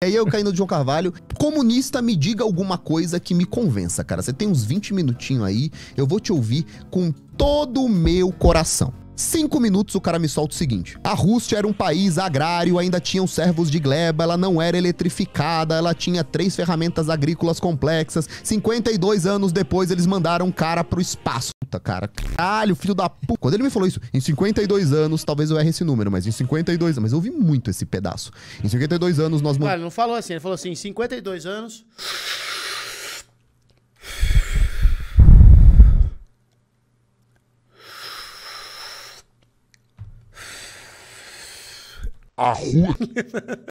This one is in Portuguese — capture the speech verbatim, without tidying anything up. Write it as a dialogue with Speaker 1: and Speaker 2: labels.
Speaker 1: aí eu caí no João Carvalho. Comunista, me diga alguma coisa que me convença, cara. Você tem uns vinte minutinhos aí, eu vou te ouvir com todo o meu coração. Cinco minutos o cara me solta o seguinte: a Rússia era um país agrário, ainda tinham servos de gleba, ela não era eletrificada, ela tinha três ferramentas agrícolas complexas. cinquenta e dois anos depois eles mandaram um cara pro espaço. Puta, cara, caralho, filho da puta. Quando ele me falou isso, em cinquenta e dois anos, talvez eu erre esse número, mas em cinquenta e dois anos, mas eu ouvi muito esse pedaço. Em cinquenta e dois anos nós...
Speaker 2: Cara, ele não falou assim, ele falou assim, em cinquenta e dois anos...
Speaker 1: A Rússia...